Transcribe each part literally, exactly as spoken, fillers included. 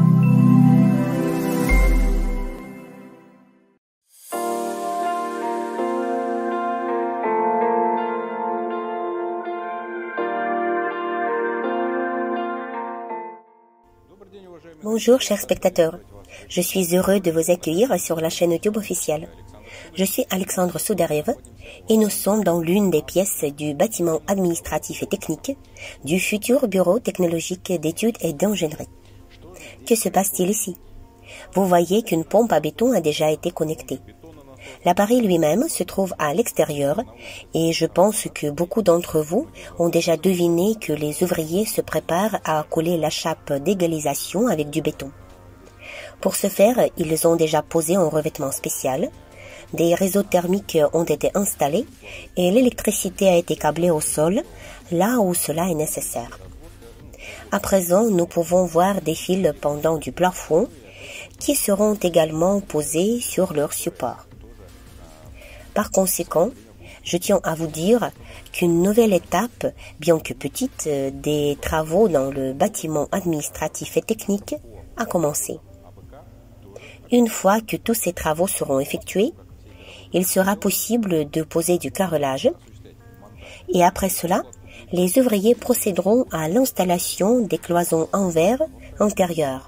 Bonjour chers spectateurs, je suis heureux de vous accueillir sur la chaîne YouTube officielle. Je suis Alexandre Soudarev et nous sommes dans l'une des pièces du bâtiment administratif et technique du futur bureau technologique d'études et d'ingénierie. Que se passe-t-il ici? Vous voyez qu'une pompe à béton a déjà été connectée. L'appareil lui-même se trouve à l'extérieur et je pense que beaucoup d'entre vous ont déjà deviné que les ouvriers se préparent à coller la chape d'égalisation avec du béton. Pour ce faire, ils ont déjà posé un revêtement spécial, des réseaux thermiques ont été installés et l'électricité a été câblée au sol, là où cela est nécessaire. À présent, nous pouvons voir des fils pendant du plafond qui seront également posés sur leur support. Par conséquent, je tiens à vous dire qu'une nouvelle étape, bien que petite, des travaux dans le bâtiment administratif et technique a commencé. Une fois que tous ces travaux seront effectués, il sera possible de poser du carrelage et après cela, les ouvriers procéderont à l'installation des cloisons en verre intérieures.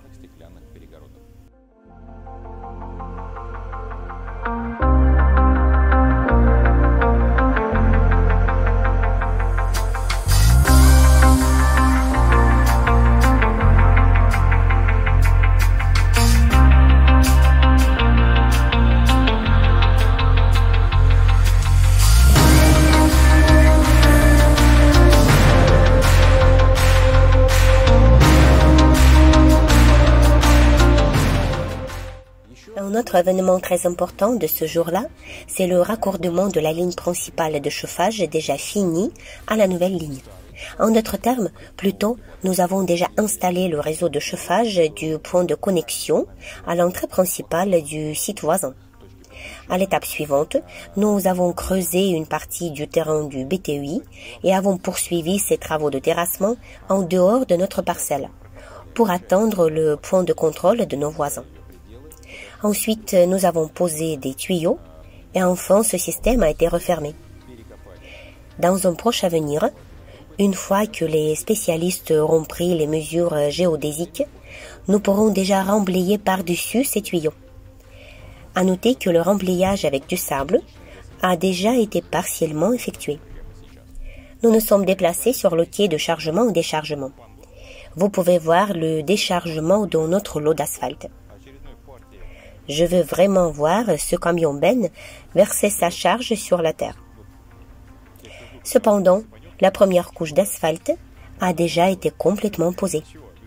Un autre événement très important de ce jour-là, c'est le raccordement de la ligne principale de chauffage déjà finie à la nouvelle ligne. En d'autres termes, plutôt, nous avons déjà installé le réseau de chauffage du point de connexion à l'entrée principale du site voisin. À l'étape suivante, nous avons creusé une partie du terrain du B T U I et avons poursuivi ces travaux de terrassement en dehors de notre parcelle pour atteindre le point de contrôle de nos voisins. Ensuite, nous avons posé des tuyaux et enfin ce système a été refermé. Dans un proche avenir, une fois que les spécialistes auront pris les mesures géodésiques, nous pourrons déjà remblayer par-dessus ces tuyaux. À noter que le remblayage avec du sable a déjà été partiellement effectué. Nous nous sommes déplacés sur le quai de chargement et déchargement. Vous pouvez voir le déchargement dans notre lot d'asphalte. Je veux vraiment voir ce camion-ben verser sa charge sur la terre. Cependant, la première couche d'asphalte a déjà été complètement posée.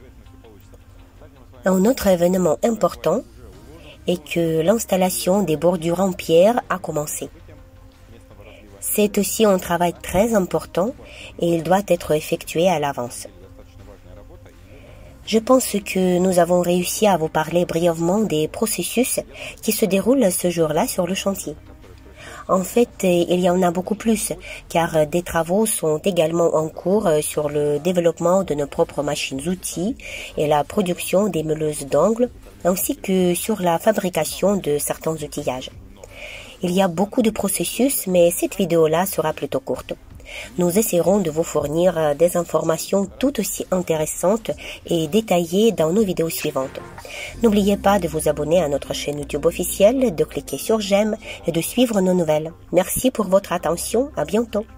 Un autre événement important est que l'installation des bordures en pierre a commencé. C'est aussi un travail très important et il doit être effectué à l'avance. Je pense que nous avons réussi à vous parler brièvement des processus qui se déroulent ce jour-là sur le chantier. En fait, il y en a beaucoup plus, car des travaux sont également en cours sur le développement de nos propres machines-outils et la production des meuleuses d'angles, ainsi que sur la fabrication de certains outillages. Il y a beaucoup de processus, mais cette vidéo-là sera plutôt courte. Nous essaierons de vous fournir des informations tout aussi intéressantes et détaillées dans nos vidéos suivantes. N'oubliez pas de vous abonner à notre chaîne YouTube officielle, de cliquer sur j'aime et de suivre nos nouvelles. Merci pour votre attention, à bientôt.